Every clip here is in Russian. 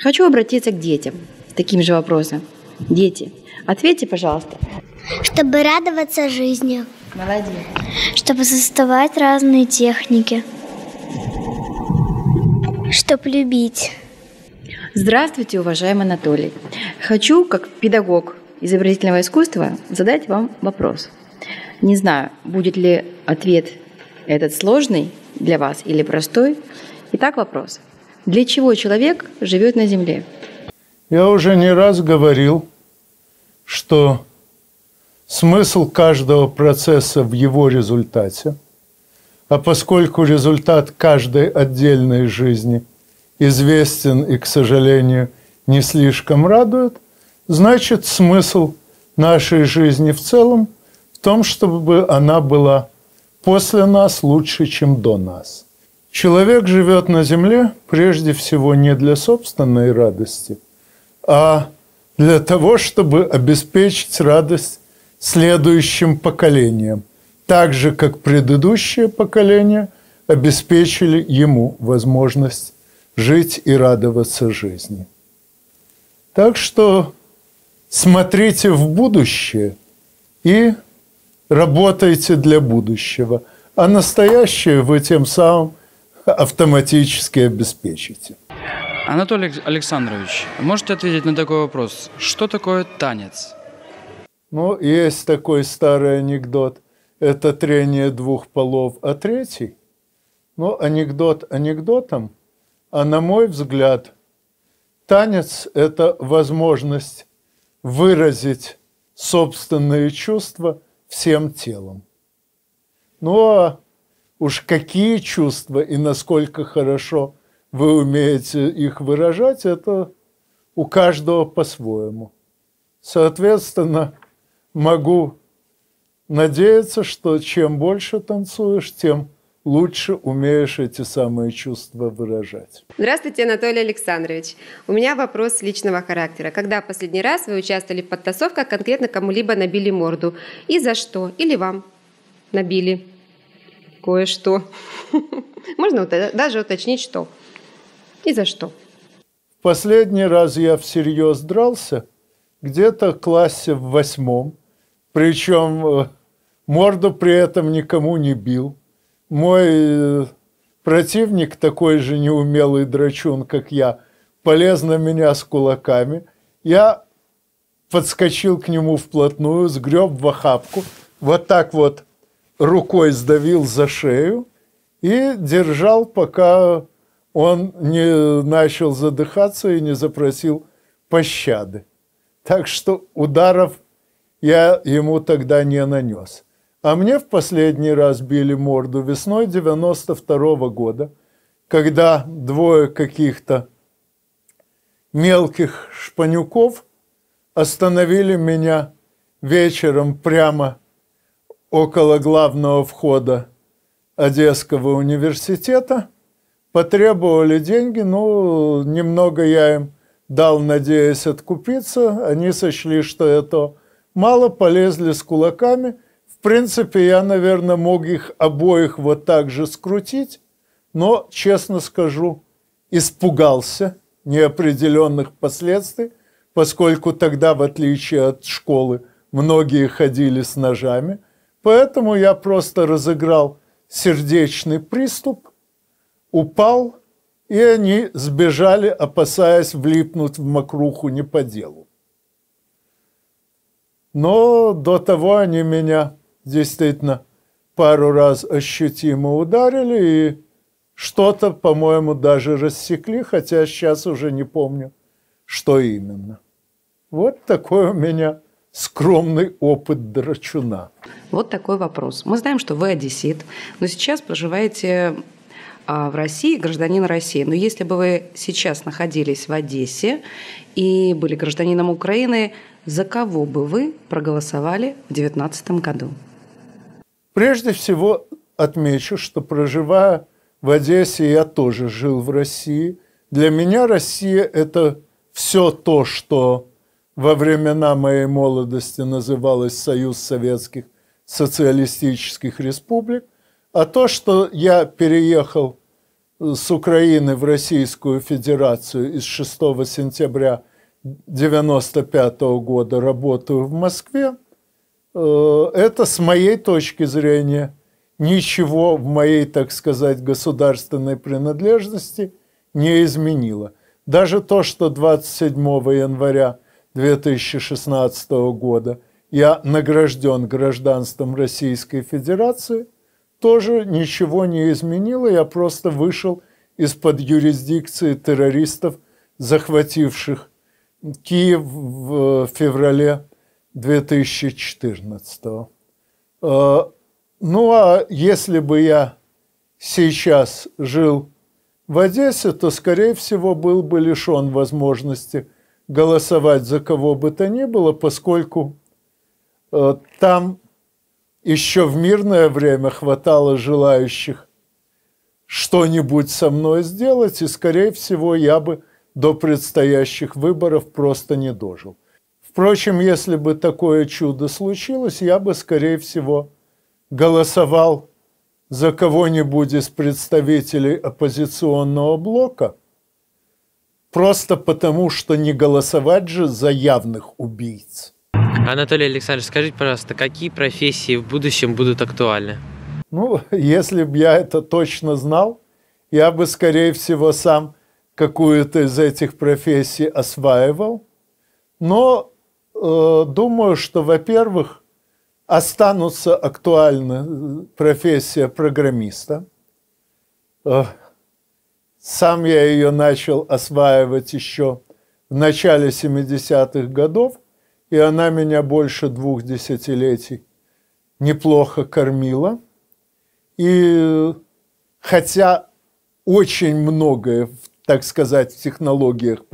Хочу обратиться к детям с таким же вопросом. Дети, ответьте, пожалуйста. Чтобы радоваться жизни. Молодец. Чтобы создавать разные техники. Чтобы любить. Здравствуйте, уважаемый Анатолий. Хочу, как педагог изобразительного искусства, задать вам вопрос. Не знаю, будет ли ответ этот сложный для вас или простой. Итак, вопрос. Для чего человек живет на Земле? Я уже не раз говорил, что смысл каждого процесса в его результате, а поскольку результат каждой отдельной жизни известен и, к сожалению, не слишком радует, значит, смысл нашей жизни в целом в том, чтобы она была после нас лучше, чем до нас. Человек живет на земле прежде всего не для собственной радости, а для того, чтобы обеспечить радость следующим поколениям, так же, как предыдущие поколения обеспечили ему возможность жить и радоваться жизни. Так что смотрите в будущее и работайте для будущего, а настоящее вы тем самым автоматически обеспечите. Анатолий Александрович, можете ответить на такой вопрос? Что такое танец? Ну, есть такой старый анекдот. Это трение двух полов, а третий? Ну, анекдот анекдотом, а на мой взгляд, танец – это возможность выразить собственные чувства всем телом. Ну, а уж какие чувства и насколько хорошо вы умеете их выражать, это у каждого по-своему. Соответственно, могу надеяться, что чем больше танцуешь, тем лучше умеешь эти самые чувства выражать. Здравствуйте, Анатолий Александрович. У меня вопрос личного характера. Когда последний раз вы участвовали в подтасовках, конкретно кому-либо набили морду? И за что? Или вам набили кое-что? Можно даже уточнить, что? И за что? Последний раз я всерьез дрался где-то в классе в 8, причем морду при этом никому не бил. Мой противник, такой же неумелый драчун, как я, полез на меня с кулаками. Я подскочил к нему вплотную, сгреб в охапку, вот так вот рукой сдавил за шею и держал, пока он не начал задыхаться и не запросил пощады. Так что ударов я ему тогда не нанес. А мне в последний раз били морду весной 92-го года, когда двое каких-то мелких шпанюков остановили меня вечером прямо около главного входа Одесского университета, потребовали деньги, ну, немного я им дал, надеясь откупиться, они сочли, что это мало, полезли с кулаками. В принципе, я, наверное, мог их обоих вот так же скрутить, но, честно скажу, испугался неопределенных последствий, поскольку тогда, в отличие от школы, многие ходили с ножами, поэтому я просто разыграл сердечный приступ, упал, и они сбежали, опасаясь влипнуть в мокруху не по делу. Но до того они меня действительно пару раз ощутимо ударили и что-то, по-моему, даже рассекли, хотя сейчас уже не помню, что именно. Вот такой у меня скромный опыт драчуна. Вот такой вопрос. Мы знаем, что вы одессит, но сейчас проживаете в России, гражданин России. Но если бы вы сейчас находились в Одессе и были гражданином Украины, за кого бы вы проголосовали в 2019 году? Прежде всего отмечу, что, проживая в Одессе, я тоже жил в России. Для меня Россия – это все то, что во времена моей молодости называлось Союз Советских Социалистических Республик, а то, что я переехал с Украины в Российскую Федерацию и с 6 сентября 1995 года работаю в Москве, это, с моей точки зрения, ничего в моей, так сказать, государственной принадлежности не изменило. Даже то, что 27 января 2016 года я награжден гражданством Российской Федерации, тоже ничего не изменило. Я просто вышел из-под юрисдикции террористов, захвативших Киев в феврале 2014. Ну, а если бы я сейчас жил в Одессе, то, скорее всего, был бы лишен возможности голосовать за кого бы то ни было, поскольку там еще в мирное время хватало желающих что-нибудь со мной сделать, и, скорее всего, я бы до предстоящих выборов просто не дожил. Впрочем, если бы такое чудо случилось, я бы, скорее всего, голосовал за кого-нибудь из представителей оппозиционного блока, просто потому, что не голосовать же за явных убийц. Анатолий Александрович, скажите, пожалуйста, какие профессии в будущем будут актуальны? Ну, если бы я это точно знал, я бы, скорее всего, сам какую-то из этих профессий осваивал. Но думаю, что, во-первых, останутся актуальны профессия программиста. Сам я ее начал осваивать еще в начале 70-х годов, и она меня больше 2 десятилетий неплохо кормила. И хотя очень многое, так сказать, в технологиях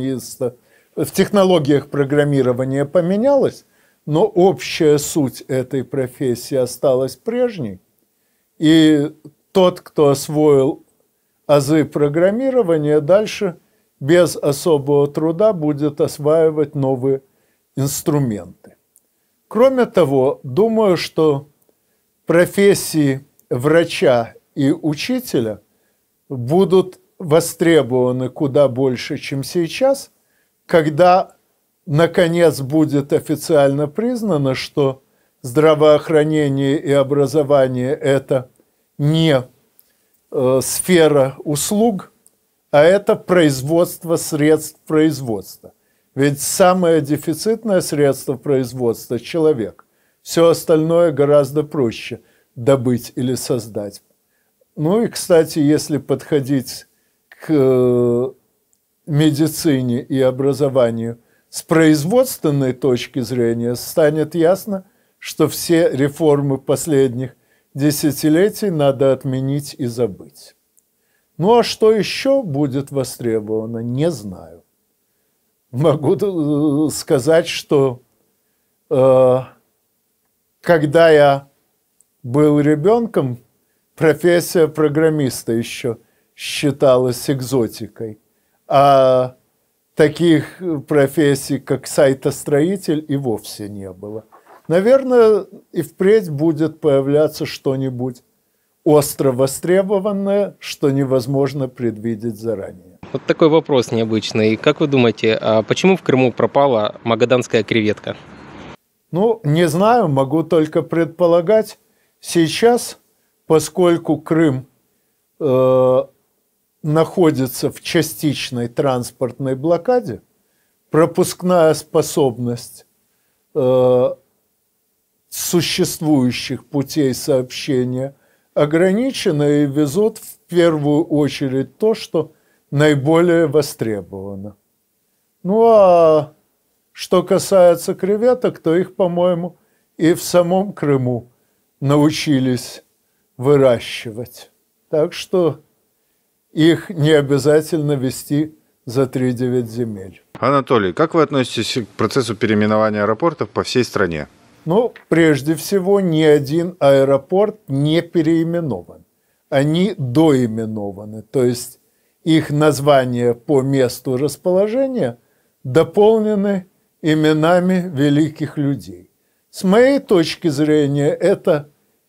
программирования поменялось, но общая суть этой профессии осталась прежней. И тот, кто освоил азы программирования, дальше без особого труда будет осваивать новые инструменты. Кроме того, думаю, что профессии врача и учителя будут востребованы куда больше, чем сейчас, когда, наконец, будет официально признано, что здравоохранение и образование – это не сфера услуг, а это производство средств производства. Ведь самое дефицитное средство производства – человек. Все остальное гораздо проще добыть или создать. Ну и, кстати, если подходить к медицине и образованию с производственной точки зрения, станет ясно, что все реформы последних десятилетий надо отменить и забыть. Ну а что еще будет востребовано, не знаю. Могу сказать, что когда я был ребенком, профессия программиста еще считалась экзотикой, а таких профессий, как сайтостроитель, и вовсе не было. Наверное, и впредь будет появляться что-нибудь остро востребованное, что невозможно предвидеть заранее. Вот такой вопрос необычный. Как вы думаете, а почему в Крыму пропала магаданская креветка? Ну, не знаю, могу только предполагать. Сейчас, поскольку Крым находится в частичной транспортной блокаде, пропускная способность существующих путей сообщения ограничена, и везут в первую очередь то, что наиболее востребовано. Ну, а что касается креветок, то их, по-моему, и в самом Крыму научились выращивать. Так что их не обязательно везти за 3-9 земель. Анатолий, как вы относитесь к процессу переименования аэропортов по всей стране? Ну, прежде всего, ни один аэропорт не переименован. Они доименованы, то есть их названия по месту расположения дополнены именами великих людей. С моей точки зрения, это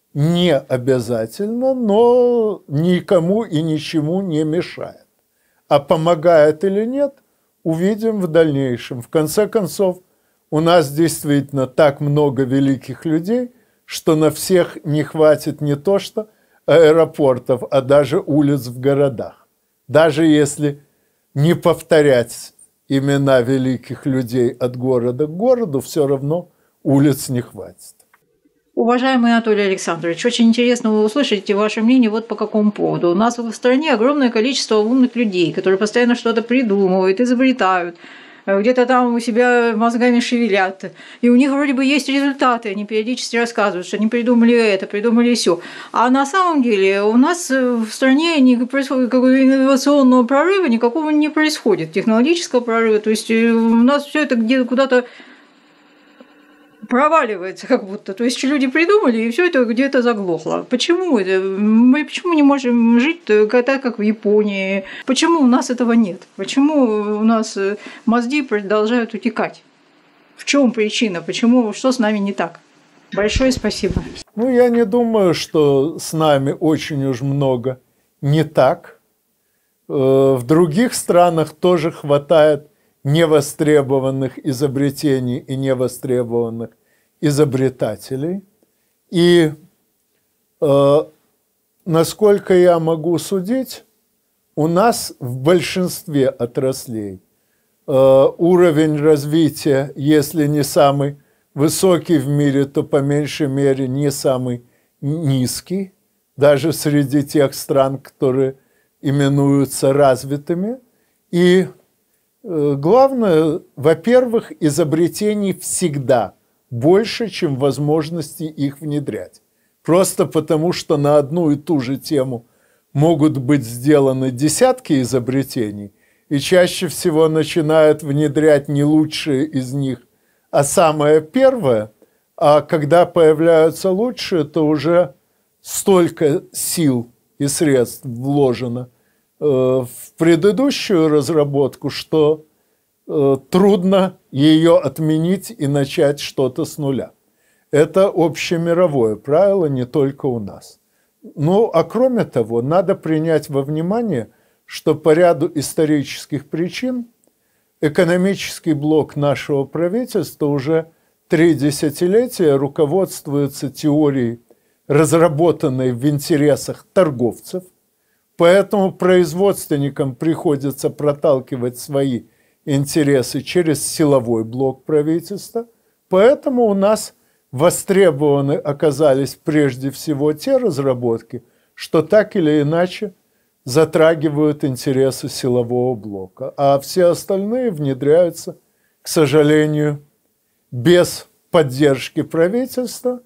не обязательно, но никому и ничему не мешает. А помогает или нет, увидим в дальнейшем. В конце концов, у нас действительно так много великих людей, что на всех не хватит не то что аэропортов, а даже улиц в городах. Даже если не повторять имена великих людей от города к городу, все равно улиц не хватит. Уважаемый Анатолий Александрович, очень интересно вы услышите ваше мнение вот по какому поводу. У нас в стране огромное количество умных людей, которые постоянно что-то придумывают, изобретают, где-то там у себя мозгами шевелят. И у них вроде бы есть результаты, они периодически рассказывают, что они придумали это, придумали все. А на самом деле у нас в стране не происходит какого-то инновационного прорыва, никакого не происходит, технологического прорыва. То есть у нас все это где-то куда-то проваливается как будто. То есть люди придумали, и все это где-то заглохло. Почему это? Мы почему не можем жить так, как в Японии? Почему у нас этого нет? Почему у нас мозги продолжают утекать? В чем причина? Почему? Что с нами не так? Большое спасибо. Ну, я не думаю, что с нами очень уж много не так. В других странах тоже хватает невостребованных изобретений и невостребованных изобретателей. И, насколько я могу судить, у нас в большинстве отраслей уровень развития, если не самый высокий в мире, то по меньшей мере не самый низкий, даже среди тех стран, которые именуются развитыми. И главное, во-первых, изобретений всегда больше, чем возможности их внедрять. Просто потому, что на одну и ту же тему могут быть сделаны десятки изобретений, и чаще всего начинают внедрять не лучшие из них, а самое первое, а когда появляются лучшие, то уже столько сил и средств вложено в предыдущую разработку, что трудно ее отменить и начать что-то с нуля. Это общемировое правило, не только у нас. Ну, а кроме того, надо принять во внимание, что по ряду исторических причин экономический блок нашего правительства уже 3 десятилетия руководствуется теорией, разработанной в интересах торговцев, поэтому производственникам приходится проталкивать свои интересы через силовой блок правительства, поэтому у нас востребованы оказались прежде всего те разработки, что так или иначе затрагивают интересы силового блока, а все остальные внедряются, к сожалению, без поддержки правительства,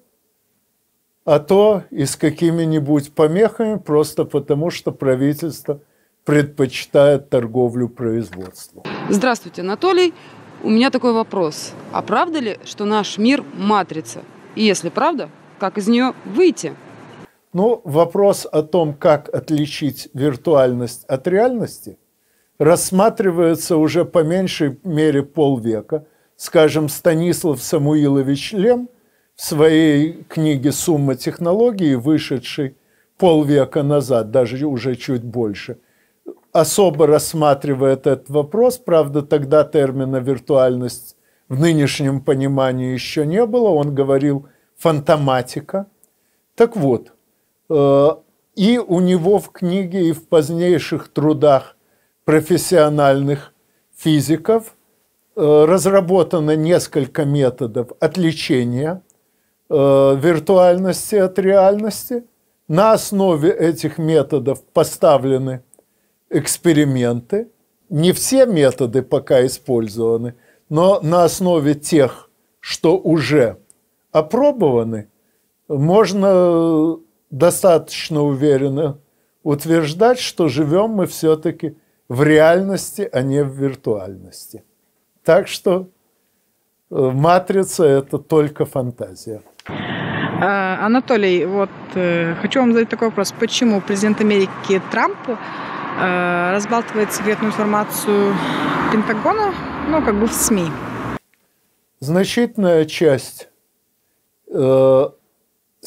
а то и с какими-нибудь помехами, просто потому что правительство предпочитает торговлю производству. Здравствуйте, Анатолий. У меня такой вопрос. А правда ли, что наш мир – матрица? И если правда, как из нее выйти? Ну, вопрос о том, как отличить виртуальность от реальности, рассматривается уже по меньшей мере полвека. Скажем, Станислав Самуилович Лем в своей книге «Сумма технологий», вышедшей полвека назад, даже уже чуть больше, особо рассматривает этот вопрос. Правда, тогда термина «виртуальность» в нынешнем понимании еще не было. Он говорил «фантоматика». Так вот, и у него в книге, и в позднейших трудах профессиональных физиков разработано несколько методов отличения виртуальности от реальности. На основе этих методов поставлены эксперименты. Не все методы пока использованы, но на основе тех, что уже опробованы, можно достаточно уверенно утверждать, что живем мы все-таки в реальности, а не в виртуальности. Так что матрица – это только фантазия. Анатолий, вот хочу вам задать такой вопрос. Почему президент Америки Трамп разбалтывает секретную информацию Пентагона, ну, как бы в СМИ?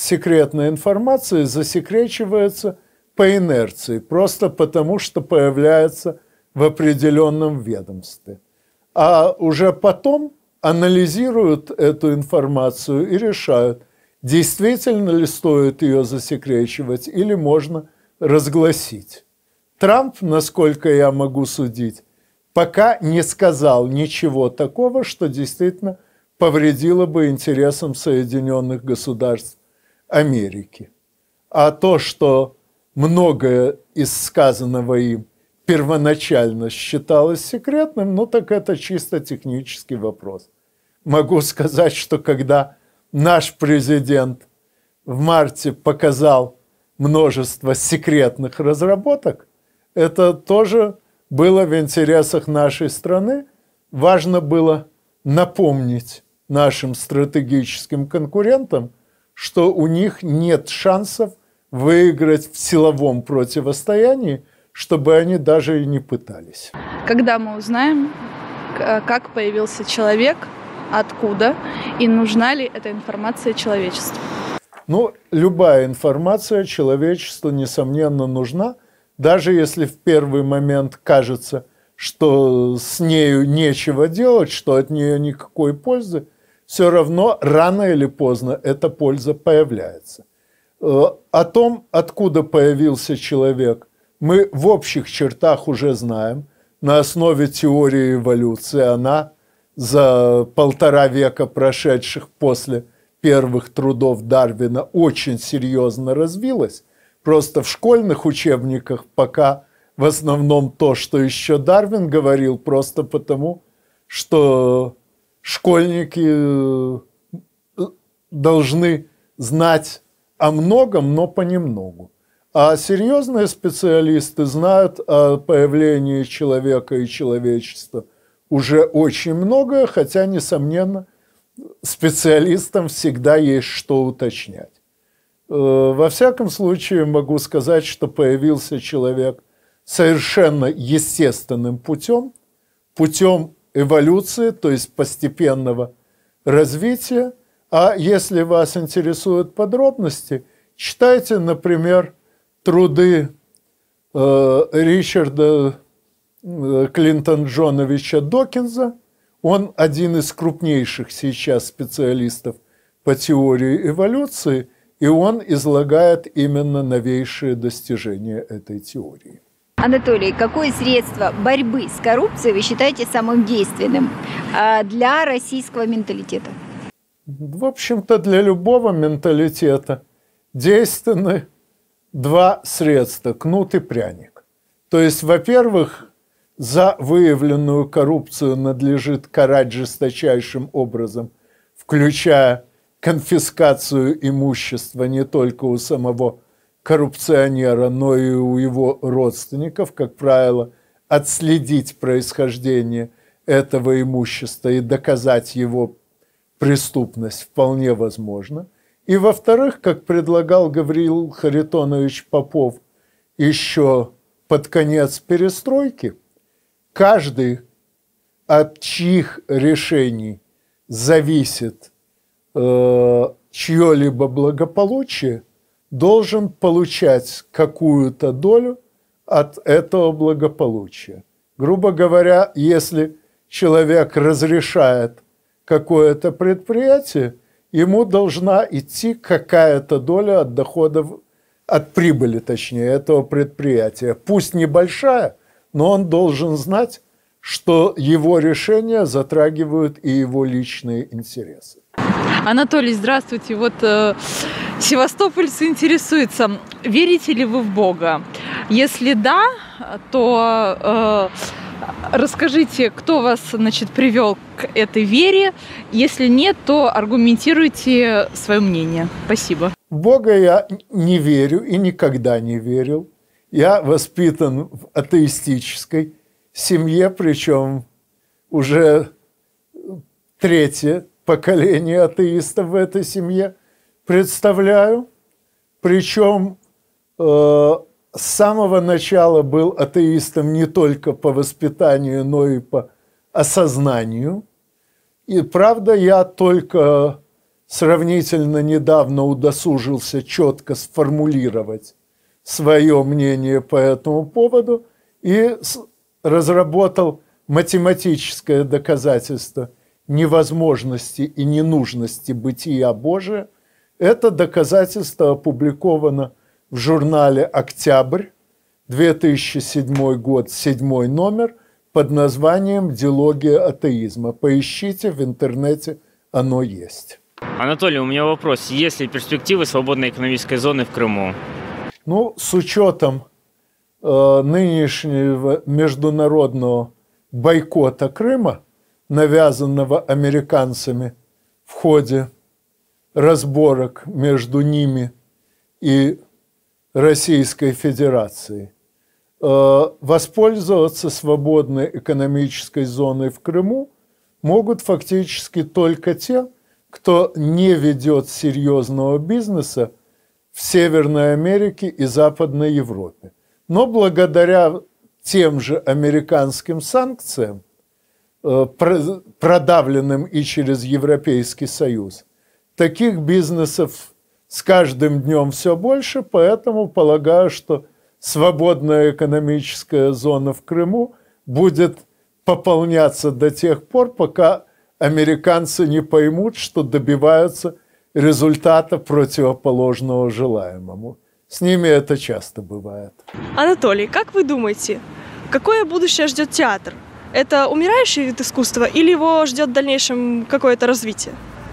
секретная информация засекречивается по инерции, просто потому что появляется в определенном ведомстве. А уже потом анализируют эту информацию и решают, действительно ли стоит ее засекречивать или можно разгласить. Трамп, насколько я могу судить, пока не сказал ничего такого, что действительно повредило бы интересам Соединенных Государств Америки. А то, что многое из сказанного им первоначально считалось секретным, ну так это чисто технический вопрос. Могу сказать, что когда наш президент в марте показал множество секретных разработок, это тоже было в интересах нашей страны. Важно было напомнить нашим стратегическим конкурентам, что у них нет шансов выиграть в силовом противостоянии, чтобы они даже и не пытались. Когда мы узнаем, как появился человек, откуда, и нужна ли эта информация человечеству? Ну, любая информация человечеству, несомненно, нужна, даже если в первый момент кажется, что с нею нечего делать, что от нее никакой пользы, все равно рано или поздно эта польза появляется. О том, откуда появился человек, мы в общих чертах уже знаем. На основе теории эволюции она за 1,5 века, прошедших после первых трудов Дарвина, очень серьезно развилась. Просто в школьных учебниках пока в основном то, что еще Дарвин говорил, просто потому, что школьники должны знать о многом, но понемногу. А серьезные специалисты знают о появлении человека и человечества уже очень многое, хотя, несомненно, специалистам всегда есть что уточнять. Во всяком случае, могу сказать, что появился человек совершенно естественным путем, путем эволюции, то есть постепенного развития. А если вас интересуют подробности, читайте, например, труды Ричарда Клинтон-Джоновича Докинза. Он один из крупнейших сейчас специалистов по теории эволюции, и он излагает именно новейшие достижения этой теории. Анатолий, какое средство борьбы с коррупцией вы считаете самым действенным для российского менталитета? В общем-то, для любого менталитета действенны два средства – кнут и пряник. То есть, во-первых, за выявленную коррупцию надлежит карать жесточайшим образом, включая конфискацию имущества не только у самого коррупционера, но и у его родственников, как правило, отследить происхождение этого имущества и доказать его преступность вполне возможно. И, во-вторых, как предлагал Гавриил Харитонович Попов еще под конец перестройки, каждый, от чьих решений зависит чье-либо благополучие, должен получать какую-то долю от этого благополучия. Грубо говоря, если человек разрешает какое-то предприятие, ему должна идти какая-то доля от доходов, от прибыли, точнее, этого предприятия. Пусть небольшая, но он должен знать, что его решения затрагивают и его личные интересы. Анатолий, здравствуйте. Вот севастопольцы интересуются, верите ли вы в Бога? Если да, то расскажите, кто вас, привел к этой вере. Если нет, то аргументируйте свое мнение. Спасибо. В Бога я не верю и никогда не верил. Я воспитан в атеистической семье, причем уже третье поколение атеистов в этой семье представляю. Причем с самого начала был атеистом не только по воспитанию, но и по осознанию. И правда, я только сравнительно недавно удосужился четко сформулировать свое мнение по этому поводу и разработал математическое доказательство невозможности и ненужности бытия Божия. Это доказательство опубликовано в журнале «Октябрь», 2007 год, 7 номер, под названием «Дилогия атеизма». Поищите в интернете, оно есть. Анатолий, у меня вопрос. Есть ли перспективы свободной экономической зоны в Крыму? Ну, с учетом нынешнего международного бойкота Крыма, навязанного американцами в ходе разборок между ними и Российской Федерацией, воспользоваться свободной экономической зоной в Крыму могут фактически только те, кто не ведет серьезного бизнеса в Северной Америке и Западной Европе. Но благодаря тем же американским санкциям, продавленным и через Европейский Союз, таких бизнесов с каждым днем все больше, поэтому полагаю, что свободная экономическая зона в Крыму будет пополняться до тех пор, пока американцы не поймут, что добиваются результата противоположного желаемому. С ними это часто бывает. Анатолий, как вы думаете, какое будущее ждет театр? Это умирающий вид искусства или его ждет в дальнейшем какое-то развитие?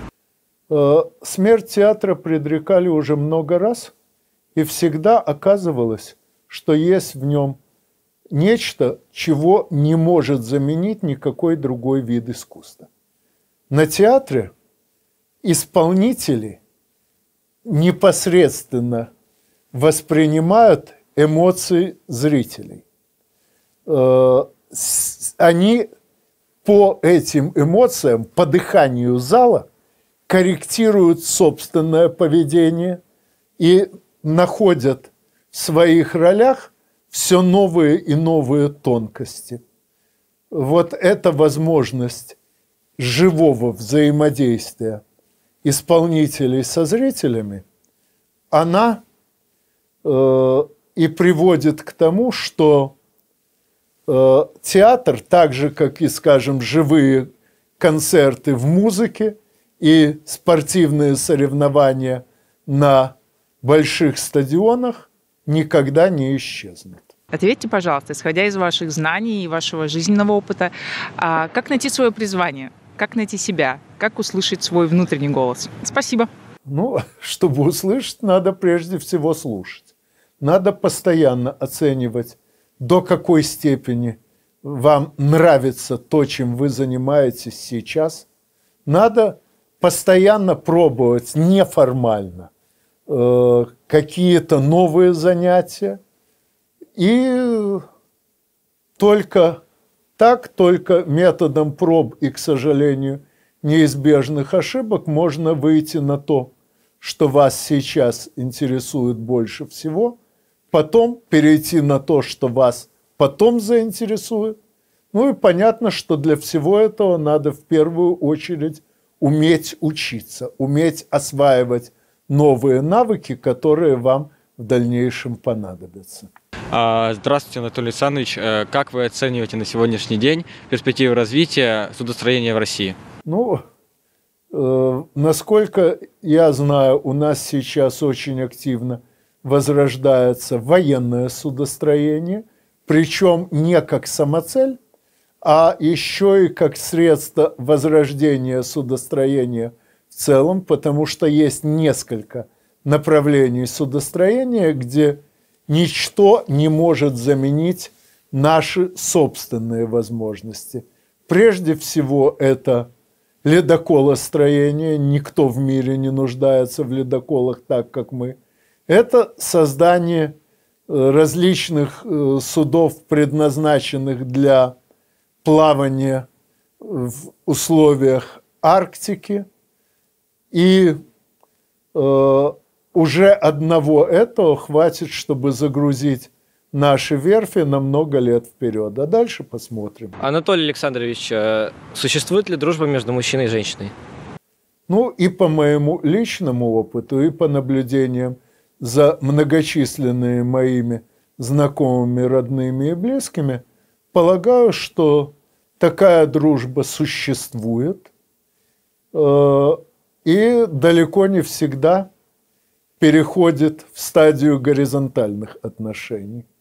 Смерть театра предрекали уже много раз, и всегда оказывалось, что есть в нем нечто, чего не может заменить никакой другой вид искусства. На театре исполнители непосредственно воспринимают эмоции зрителей. Они по этим эмоциям, по дыханию зала корректируют собственное поведение и находят в своих ролях все новые и новые тонкости. Вот эта возможность живого взаимодействия исполнителей со зрителями, она и приводит к тому, что театр, так же, как и, скажем, живые концерты в музыке и спортивные соревнования на больших стадионах, никогда не исчезнут. Ответьте, пожалуйста, исходя из ваших знаний и вашего жизненного опыта, как найти свое призвание, как найти себя, как услышать свой внутренний голос? Спасибо. Ну, чтобы услышать, надо прежде всего слушать. Надо постоянно оценивать, до какой степени вам нравится то, чем вы занимаетесь сейчас. Надо постоянно пробовать неформально какие-то новые занятия. И только так, только методом проб и, к сожалению, неизбежных ошибок можно выйти на то, что вас сейчас интересует больше всего, потом перейти на то, что вас потом заинтересует. Ну и понятно, что для всего этого надо в первую очередь уметь учиться, уметь осваивать новые навыки, которые вам в дальнейшем понадобятся. Здравствуйте, Анатолий Александрович. Как вы оцениваете на сегодняшний день перспективы развития судостроения в России? Ну, насколько я знаю, у нас сейчас очень активно возрождается военное судостроение, причем не как самоцель, а еще и как средство возрождения судостроения в целом, потому что есть несколько направлений судостроения, где ничто не может заменить наши собственные возможности. Прежде всего, это ледоколостроение. Никто в мире не нуждается в ледоколах так, как мы. Это создание различных судов, предназначенных для плавания в условиях Арктики. И уже одного этого хватит, чтобы загрузить наши верфи на много лет вперед. А дальше посмотрим. Анатолий Александрович, существует ли дружба между мужчиной и женщиной? Ну и по моему личному опыту, и по наблюдениям за многочисленными моими знакомыми, родными и близкими, полагаю, что такая дружба существует и далеко не всегда переходит в стадию горизонтальных отношений.